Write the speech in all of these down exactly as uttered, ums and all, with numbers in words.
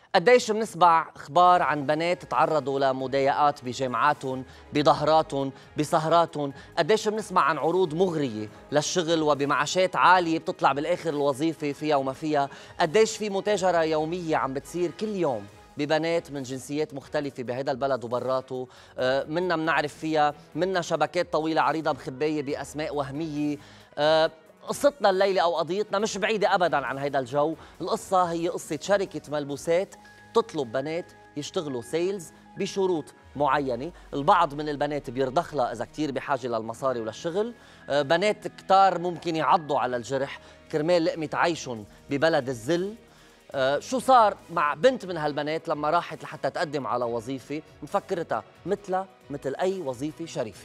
قديش بنسمع اخبار عن بنات تعرضوا لمضايقات بجامعاتهم، بظهراتهم، بسهراتهم، قديش بنسمع عن عروض مغرية للشغل وبمعاشات عالية بتطلع بالاخر الوظيفة فيها وما فيها، قديش في متاجرة يومية عم بتصير كل يوم ببنات من جنسيات مختلفة بهذا البلد وبراته، منا بنعرف فيها، منا شبكات طويلة عريضة مخبية بأسماء وهمية. قصتنا الليلة أو قضيتنا مش بعيدة أبداً عن هذا الجو. القصة هي قصة شركة ملبوسات تطلب بنات يشتغلوا سيلز بشروط معينة. البعض من البنات بيرضخ لها إذا كتير بحاجة للمصاري وللشغل، بنات كتار ممكن يعضوا على الجرح كرمال لقمة عيشهم ببلد الذل. شو صار مع بنت من هالبنات لما راحت لحتى تقدم على وظيفة مفكرتها مثلها مثل أي وظيفة شريفة؟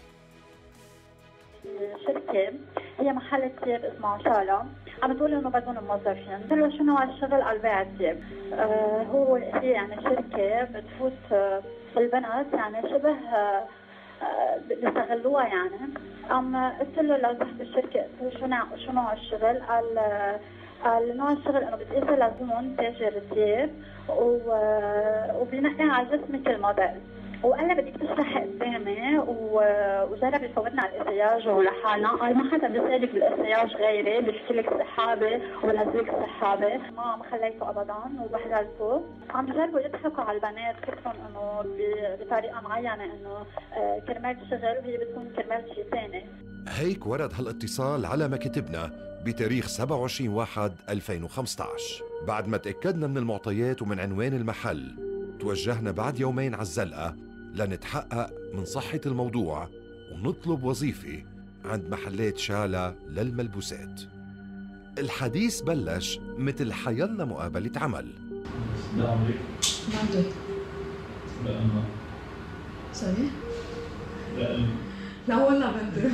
شركة هي محل ثياب اسمه شالا، عم بتقول انه بدهم موظفين. قلت له شو نوع الشغل؟ قال بيع الثياب. آه هو هي يعني شركة بتفوت آه بالبنات، يعني شبه آه بيستغلوها يعني. قام قلت له لو تحت الشركة، قلت له شو نوع شو نوع الشغل؟ قال آه قال نوع الشغل انه بتقيسي لزبون تاجر ثياب وبينقي على جسمك الموديل، وقال لي بدك تشرحي قدامي وجرب يفوتنا على الاسياج ولحالنا. قال ما حدا بيسالك بالاسياج غيري، بيحكي لك سحابه وبنزلك سحابه. ما ما خليته ابدا وبهدلته. عم بجربوا يضحكوا على البنات، فكرهم انه بطريقه معينه انه كرمال الشغل وهي بتكون كرمال شيء ثاني. هيك ورد هالاتصال على مكتبنا بتاريخ سبعة وعشرين واحد ألفين وخمسة عشر. بعد ما تأكدنا من المعطيات ومن عنوان المحل، توجهنا بعد يومين على الزلقة لنتحقق من صحة الموضوع ونطلب وظيفة عند محلات شالا للملبوسات. الحديث بلش مثل حيلا مقابلة عمل. لا عمرك؟ ما عندي. لا أنا. صحيح؟ لا أنا. لا والله بدي.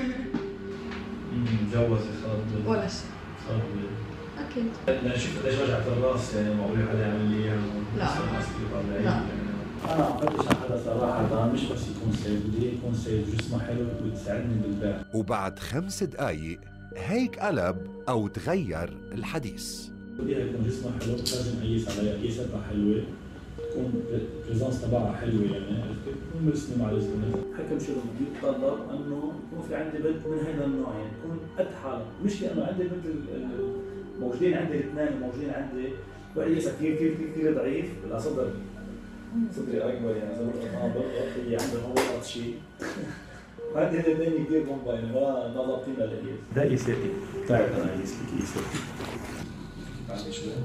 متجوزة صار ولا شيء. صار أكيد. لا شوف قديش وجعت الراس يعني معقول حدا يعمل لي إياها. لا. لا. أنا عم فتش على حدا صراحة مش بس يكون سيد، بدي يكون سيد جسمه حلو وتساعدني بالبيع. وبعد خمس دقايق هيك قلب أو تغير الحديث. بدي يكون جسمه حلو، لازم أقيس عليها، قياستها حلوة، تكون البريزانس تبعها حلوة يعني، عرفت؟ تكون مرسمة مع الزبونة. حكم شغل بدي يتطلب إنه يكون في عندي بنت من هذا النوع، يعني تكون قد حالها، مش لأنه عندي بنت موجودين عندي الاثنين وموجودين عندي، وهي كثير كثير كثير ضعيف، لا صدر صدري أكبر يعني زي ما قلت بلقط، هي عندها هو قط شيء. عندي الاثنين كثير بومبا يعني ما ما ضابطين للقياس. ده قياساتي، بتعرف أنا قيس لك قياساتي. بعد شوي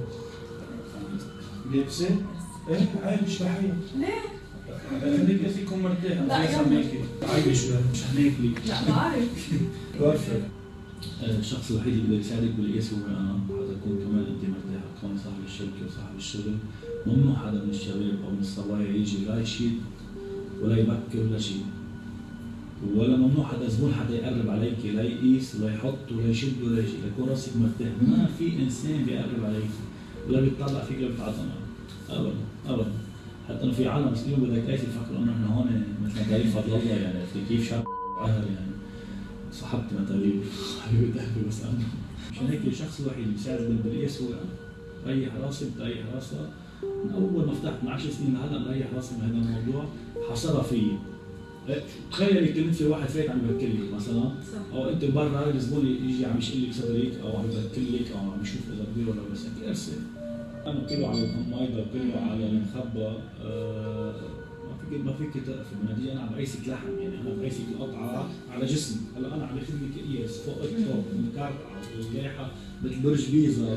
لابسة؟ ايه عادي مش رحيم. ليه؟ خليك بس يكون مرتاح. لا يا عادي عادي شوي مش هناك لك. لا بعرف. بعرفك. الشخص الوحيد اللي بيقدر يساعدك بالقياس هو انا، حتى تكون كمان انت مرتاحه، تكون صاحب الشركه وصاحب الشغل. ممنوع حدا من الشباب او من الصبايا يجي لا يشيد ولا يبكر ولا شيء. ولا ممنوع حدا زبون حدا يقرب عليك لا يقيس ولا يحط ولا يشد ولا شيء، ليكون راسك مرتاح. ما في انسان بيقرب عليك ولا بيطلع فيك ولا بيتعظم ابدا ابدا. حتى انه في عالم مسلمين بدك قايس يفكروا انه احنا هون مثل تعريف فضل الله يعني، كيف شاب قهر يعني. صاحبتي متاريب حبيبة قلبي، بس انا مشان هيك الشخص الوحيد اللي بيساعد بالقياس هو انا. ريح راسي بتريح راسها. من اول ما فتحت من عشر سنين لهلا مريح راسي من هذا الموضوع، حصرها فيي. تخيلي كنت في واحد فايت عم يبكي لك مثلا، او انت برا الزبون يجي عم يشق لك صدرك او عم يبكي لك او عم يشوف اذا كبير ولا بس، انت ارسل. انا كله على الميضه كله على المخبى. أه ما فيك ما فيك تقفي بنادي. انا عم قيسك لحم يعني، انا بقيسك القطعه على جسمي. هلا انا عم باخذ لك قياس فوق فوق مكعب والجايحه مثل برج بيزا.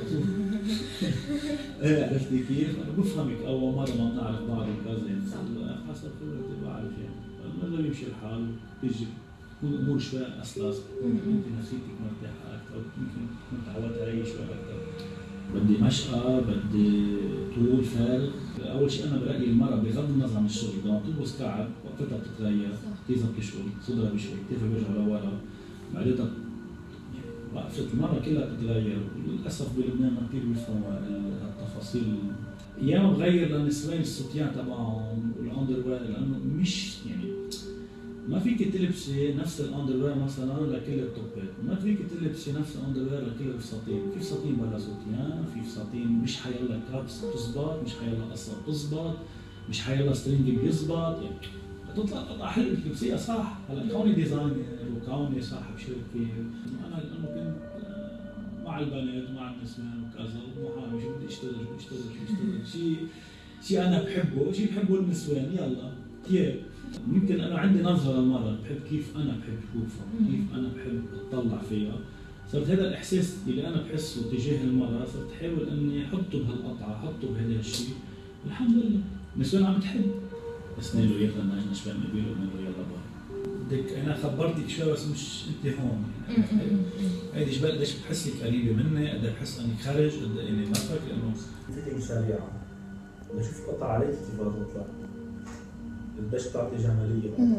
ايه عرفتي كيف؟ انا بفهمك اول مره ما بنعرف بعض وكذا يعني، حسب خبرتي بعرف يعني. لازم يمشي الحال وتجي تكون الامور شوي اسلس، انت نفسيتك مرتاحه اكثر، يمكن تكون تعودت علي شوي اكثر. بدي مشقه، بدي طول فارغ. اول شيء انا برايي المراه بغض النظر عن الشغل لما تلبس كعب وقفتها بتتغير، كتيزها بتشوي، صدرها بيشوي، كتافها بيرجع لورا، بعدين وقفة المرأة كلها بتتغير. للأسف بلبنان ما كثير بيفهموا التفاصيل. أيام بغير للنسوان الستيان تبعهم والأندر وير، لأنه مش يعني ما فيك تلبسي نفس الاندروير مثلا لكل الطبات، ما فيك تلبسي نفس الاندروير لكل الفساتين، في فساتين بلا سوتيان، في فساتين مش حيلا كابس بتزبط، مش حيلا قصه بتزبط، مش حيلا سترينج بيزبط، يعني بتطلع قطعه حلوه بتلبسيها صح. هلا كوني ديزاينر وكوني صاحب شركه، انا لانه كنت مع البنات ومع النسوان وكذا ومحامي، شو بدي اشتغل شو بدي اشتغل شو بدي اشتغل شيء شيء انا بحبه، شيء بحبه النسوان، يلا تياب. يمكن انا عندي نظره للمرأة، بحب كيف انا بحب اشوفها، كيف انا بحب اطلع فيها. صرت هذا الاحساس اللي انا بحسه تجاه المرأة صرت احاول اني احطه بهالقطعه، احطه بهذا الشيء. الحمد لله النسوان عم تحب. اسنان له يلا نحن شباب نبيل ونقول يلا باي. بدك انا خبرتك شوي بس مش انت هون يعني. هيدي جبال قديش بتحسي قريبه مني، قد بحس اني خارج، قد اني مرتك، لانه فيتنج سريعه. بدي اشوف القطعه عليك كيف بدها تطلع. قديش بتعطي جماليه.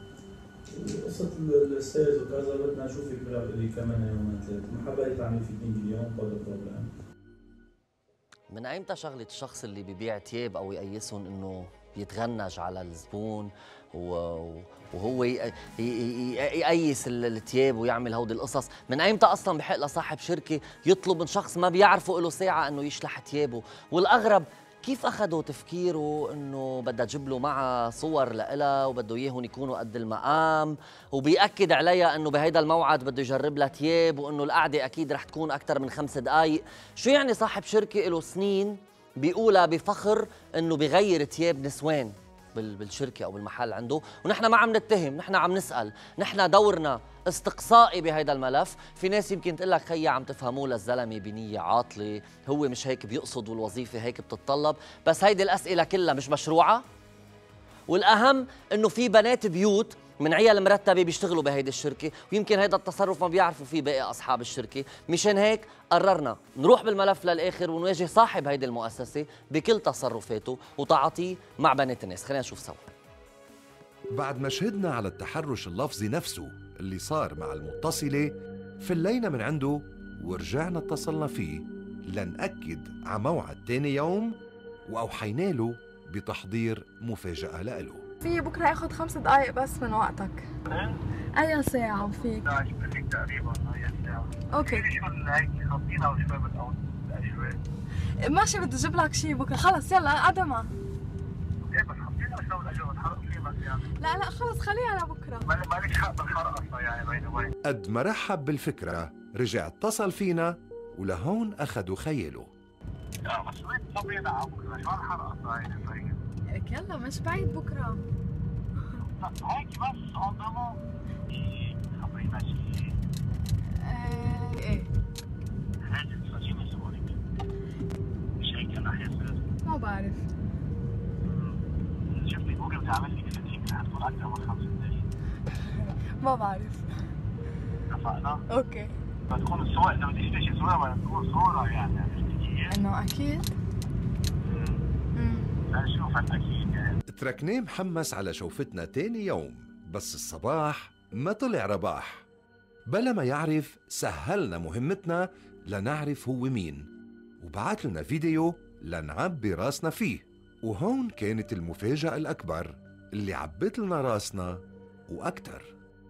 قصة السيلز وكذا بدنا نشوفك لي كمان يومين ثلاثة، ما حبيت تعمل فيتنج اليوم بلا بروبلم. من ايمتى شغلة الشخص اللي بيبيع تياب او يقيسهم انه يتغنج على الزبون وهو يقيس التياب ويعمل هودي القصص؟ من ايمتى اصلا بحق لصاحب شركة يطلب من شخص ما بيعرفه له ساعة انه يشلح تيابه؟ والاغرب كيف اخذوا تفكيره انه بدها تجيب له معها صور لإلها وبده اياهم يكونوا قد المقام، وبيأكد عليها انه بهيدا الموعد بده يجرب لها تياب، وانه القعده اكيد رح تكون اكثر من خمس دقائق. شو يعني صاحب شركه له سنين بيقولها بفخر انه بغير تياب نسوان بالشركه او بالمحل عنده، ونحن ما عم نتهم، نحن عم نسال، نحن دورنا استقصائي بهيدا الملف. في ناس يمكن تقول لك خيي عم تفهموه للزلمه بنيه عاطله، هو مش هيك بيقصد والوظيفه هيك بتتطلب، بس هيدي الاسئله كلها مش مشروعه. والاهم انه في بنات بيوت من عيال مرتبه بيشتغلوا بهيدي الشركه، ويمكن هيدا التصرف ما بيعرفوا فيه باقي اصحاب الشركه. مشان هيك قررنا نروح بالملف للاخر ونواجه صاحب هيدي المؤسسه بكل تصرفاته وتعاطيه مع بنات الناس. خلينا نشوف سوا. بعد ما شهدنا على التحرش اللفظي نفسه اللي صار مع المتصله، فلينا من عنده ورجعنا اتصلنا فيه لنأكد على موعد تاني يوم، واوحينا له بتحضير مفاجأة لإله. في بكره اخذ خمس دقائق بس من وقتك. اي ساعة فيك؟ تقريبا هي الساعة. اوكي. شو هيك خطينا وشوي بالأول شوي. ماشي بدي اجيب لك شيء بكره، خلص يلا قدمها. ايه بس خطينا وشوي بالأجر بتحرق فيه بس يعني. لا لا خلص خليها لبكره. مالك حق بالحرق أصلا يعني باي ذا واي. قد ما رحب بالفكرة رجع اتصل فينا ولهون أخدوا خياله. اه بس وين صبينا على بكره؟ شو هالحرق أصلا هيك؟ لك يلا مش بعيد بكره. لا هيك بس قدامه خبرينا شيء. ايه ايه هيك تفاجئني زبونك. مش هيك انا حاسس. ما بعرف. شفتي جوجل بتعمل لي كليك رح تكون اكثر من خمس دقائق. ما بعرف. اتفقنا؟ اوكي. بتكون الصور اذا بدي اشتري شي صورة بدها تكون صورة يعني عرفتي كيف؟ انه اكيد. امم لنشوف اكيد يعني. تركناه محمس على شوفتنا تاني يوم، بس الصباح ما طلع رباح. بلا ما يعرف سهلنا مهمتنا لنعرف هو مين، وبعت لنا فيديو لنعبي راسنا فيه. وهون كانت المفاجأة الأكبر اللي عبت لنا راسنا وأكتر.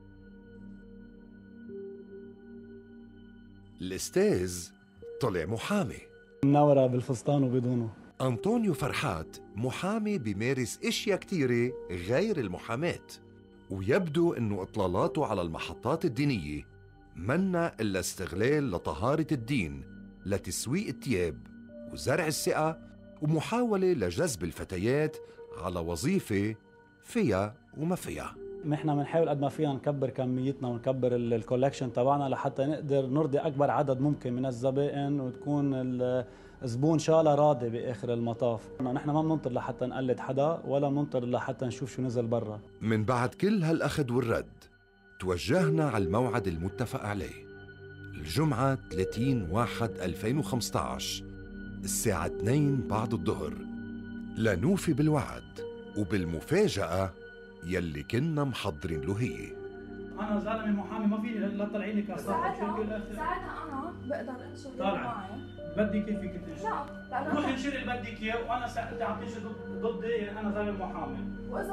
الأستاذ طلع محامي، منورة بالفستان وبدونه. أنطونيو فرحات محامي بيمارس اشياء كتيرة غير المحاماة، ويبدو انه اطلالاته على المحطات الدينية منا الا استغلال لطهارة الدين لتسويق الثياب وزرع الثقة ومحاولة لجذب الفتيات على وظيفة فيها وما فيها. نحن بنحاول قد ما فينا نكبر كميتنا ونكبر الكولكشن تبعنا لحتى نقدر نرضي اكبر عدد ممكن من الزبائن وتكون الزبون ان شاء الله راضي باخر المطاف. نحن ما بننطر لحتى نقلد حدا ولا بننطر لحتى نشوف شو نزل برا. من بعد كل هالاخذ والرد توجهنا على الموعد المتفق عليه، الجمعة ثلاثين واحد ألفين وخمسة عشر الساعة اثنين بعد الظهر، لنوفي بالوعد وبالمفاجأة يلي كنا محضرين له هي. أنا زلمة محامي ما فيني لا تطلعي لي كصاحب ساعتها ساعتها انا بقدر انشر معي. بدي كيفك تنشر؟ لا روحي انشري اللي بدك اياه وانا ساعتها عم تنشر ضدي، انا زلمة محامي. واذا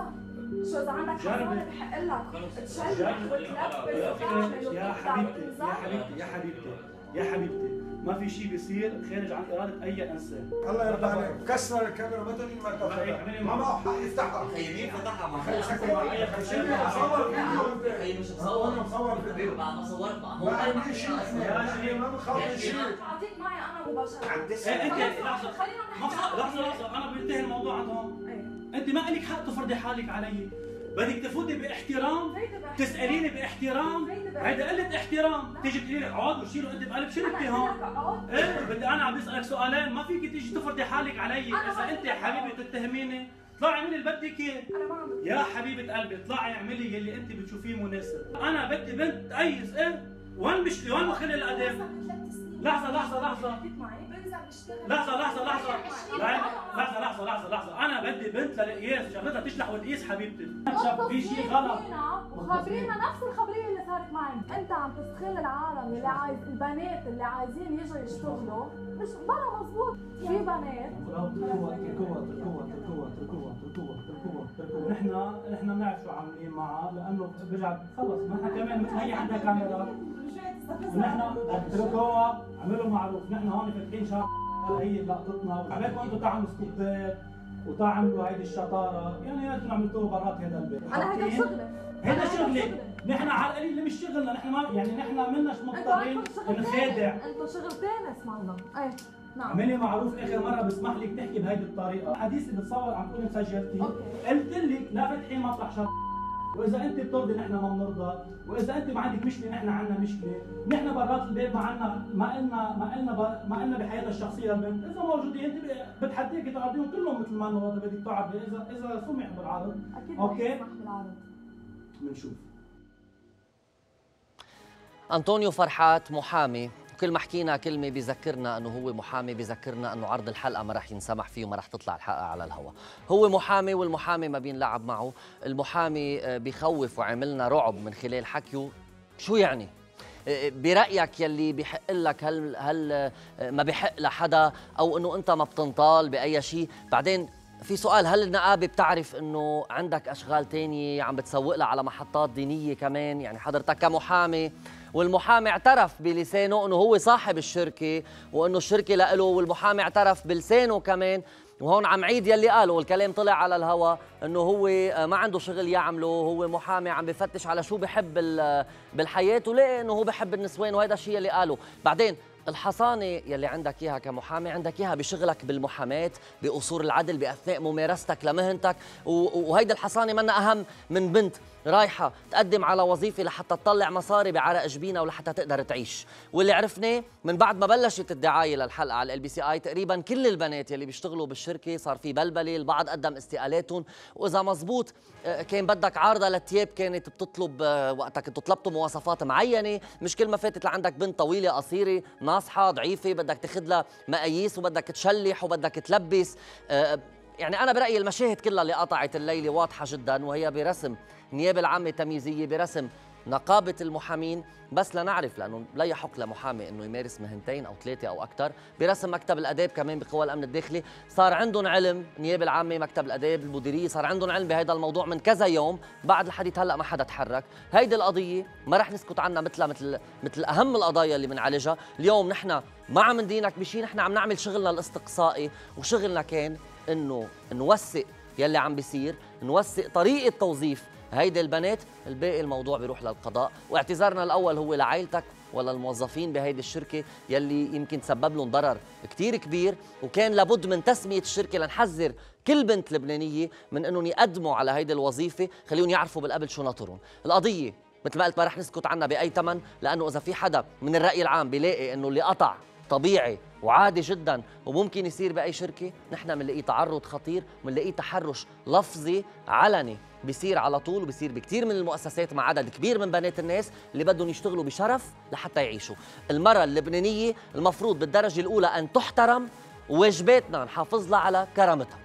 شو اذا عندك حصانه بحق لك تشلح وتلبس وتعمل يا حبيبتي يا حبيبتي يا حبيبتي يا حبيبتي ما في شيء بيصير خارج عن اراده اي انسان. الله يرضى عليك، كسر الكاميرا ما تقول ما تاخذها. ما معه حق يفتحها. خيي مين فتحها مع خلي شكله معي خلي مصور فيديو. خيي مش مصور. انا مصور فيديو. بعد ما صورت مع هو. ما عندي شيء يا شيخ ما بخاف شيء. اعطيك معي انا مباشره. عم تسال. انت لحظه لحظه لحظه انا بينتهي الموضوع عند هون. انت ما لك حق تفرضي حالك علي. بدك تفوتي باحترام تساليني باحترام. هيدا قله احترام. تيجي تقولي لي اقعد وشيلوا انت بقلب شركتي هون. ايه بدي انا عم بسالك سؤالين ما فيك تيجي تفرضي حالك علي. اذا انت حبيبه تتهميني اطلعي اعملي اللي بدك اياه. يا حبيبه قلبي اطلعي اعملي اللي انت بتشوفيه مناسب. انا بدي بنت تقيس ايه وين مش وين مخلي الاداب. لحظه لحظه لحظه لحظه لحظه لحظه لحظه لحظه لحظه لحظه انا بدي بنت للقياس شغلتها تشلح وتقيس حبيبتي. شاف في شيء غلط وخبرينا نفس الخبريه اللي صارت معي. انت عم تستغل العالم اللي عايز البنات اللي عايزين يجوا يشتغلوا مش بلا مزبوط. في بنات تركوها تركوها تركوها تركوها تركوها تركوها تركوها تركوها. نحن نحن بنعرف شو عاملين معها لانه برجع خلص نحن كمان مثل هي عندها كاميرا ونحن اتركوها اعملوا معروف. نحن هون فاتحين شهر هي لقطتنا وعبالكم انتم تعملوا سكوبات وتعملوا هيدي الشطاره يعني لازم عملتوها برات هذا البيت. انا هيدا شغلي هيدا شغلي. نحن على القليل مش شغلنا. نحن ما يعني نحن مناش مضطرين نخادع. انتوا شغل ثاني اسمعنا. ايه نعم اعملي معروف اخر مره بسمح لك تحكي بهيدي الطريقه. حديثي بتصور عم تكوني مسجلتي. قلت لك لا فاتحين مطرح شر. واذا انت بترضي نحن ما بنرضى واذا انت ما عندك مشكله نحن عندنا مشكله. نحن برات البيت ما عندنا ما قلنا ما قلنا ما قلنا بحياتها الشخصيه البنت. اذا موجودين انت بتحديكي تقعديهم كلهم مثل ما انه بدك تقعدي. اذا اذا سمح بالعرض اكيد اوكي بسمح بالعرض بنشوف. أنطونيو فرحات محامي. كل ما حكينا كلمة بذكرنا أنه هو محامي، بذكرنا أنه عرض الحلقة ما رح ينسمح فيه وما رح تطلع الحلقة على الهواء. هو محامي والمحامي ما بينلعب معه. المحامي بيخوف وعملنا رعب من خلال حكيه. شو يعني؟ برأيك يلي بيحق لك هل هل ما بيحق لحدا أو أنه أنت ما بتنطال بأي شيء؟ بعدين في سؤال، هل النقابة بتعرف أنه عندك أشغال تانية عم بتسوق لها على محطات دينية كمان؟ يعني حضرتك كمحامي والمحامي اعترف بلسانه أنه هو صاحب الشركة وأنه الشركة لإله، والمحامي اعترف بلسانه كمان. وهون عم عيد يلي قاله والكلام طلع على الهوا انه هو ما عنده شغل يعمله، هو محامي عم بفتش على شو بحب بالحياه ولقى انه هو بحب النسوان وهذا الشيء اللي قاله. بعدين الحصانه يلي عندك اياها كمحامي عندك اياها بشغلك بالمحاماه بأصول العدل باثناء ممارستك لمهنتك، وهيدي الحصانه منا اهم من بنت رايحه تقدم على وظيفه لحتى تطلع مصاري بعرق جبينها ولحتى تقدر تعيش. واللي عرفناه من بعد ما بلشت الدعايه للحلقه على ال بي سي اي تقريبا كل البنات يلي بيشتغلوا بالشركه صار في بلبله، البعض قدم استقالاتهم، واذا مزبوط كان بدك عارضه للثياب كانت بتطلب وقتك انتوا طلبتوا مواصفات معينه، مش كل ما فاتت لعندك بنت طويله قصيره ناصحه ضعيفه بدك تاخذ لها مقاييس وبدك تشلح وبدك تلبس. يعني انا برايي المشاهد كلها اللي قطعت الليله واضحه جدا، وهي برسم النيابه العامه التمييزيه، برسم نقابه المحامين، بس لنعرف لانه لا يحق لمحامي انه يمارس مهنتين او ثلاثه او اكثر، برسم مكتب الاداب كمان بقوى الامن الداخلي، صار عندهم علم النيابه العامه مكتب الاداب المديريه صار عندهم علم بهذا الموضوع من كذا يوم، بعد الحديث هلا ما حدا تحرك. هيدي القضيه ما رح نسكت عنها مثل مثل مثل اهم القضايا اللي بنعالجها، اليوم نحن ما عم ندينك بشيء، نحن عم نعمل شغلنا الاستقصائي، وشغلنا كان انه نوثق يلي عم بيصير، نوثق طريقه توظيف هيدي البنات، الباقي الموضوع بيروح للقضاء. واعتذارنا الاول هو لعائلتك ولا الموظفين بهيدي الشركه يلي يمكن تسبب لهم ضرر كثير كبير، وكان لابد من تسميه الشركه لنحذر كل بنت لبنانيه من انهم يقدموا على هيدي الوظيفه، خليهم يعرفوا بالقبل شو ناطرهم. القضيه مثل ما قلت ما رح نسكت عنها باي ثمن، لانه اذا في حدا من الراي العام بيلاقي انه اللي قطع طبيعي وعادي جدا وممكن يصير باي شركه، نحن بنلاقيه تعرض خطير، بنلاقيه تحرش لفظي علني بيصير على طول، وبيصير بكثير من المؤسسات مع عدد كبير من بنات الناس اللي بدهم يشتغلوا بشرف لحتى يعيشوا. المرأة اللبنانية المفروض بالدرجة الأولى أن تحترم، وواجباتنا نحافظ لها على كرامتها.